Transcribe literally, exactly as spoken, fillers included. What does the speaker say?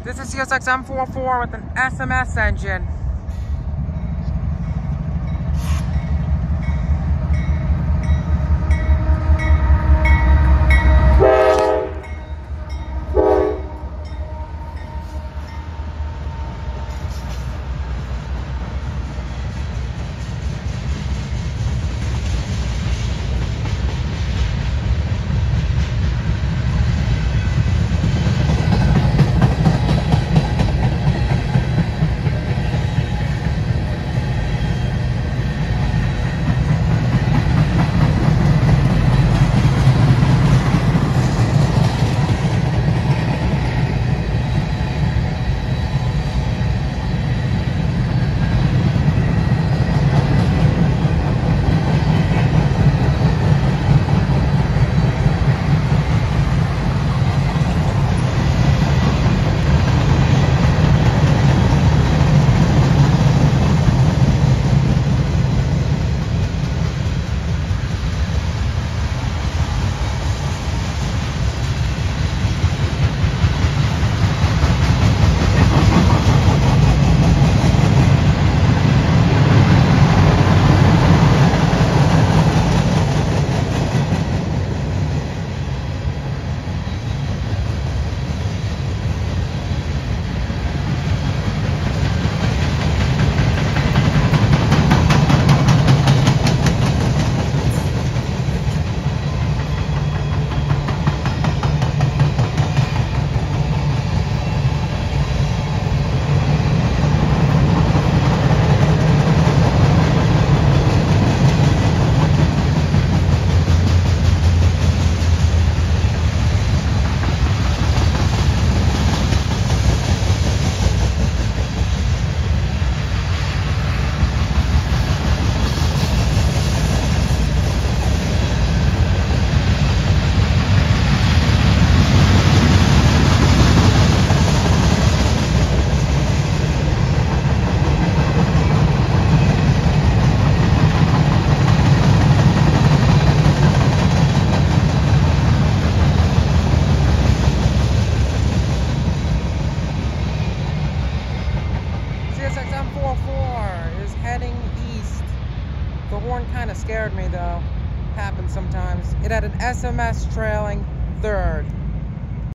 This is C S X M forty-four with an S M S engine. C S X M forty-four is heading east. The horn kind of scared me though. Happens sometimes. It had an S M S trailing third.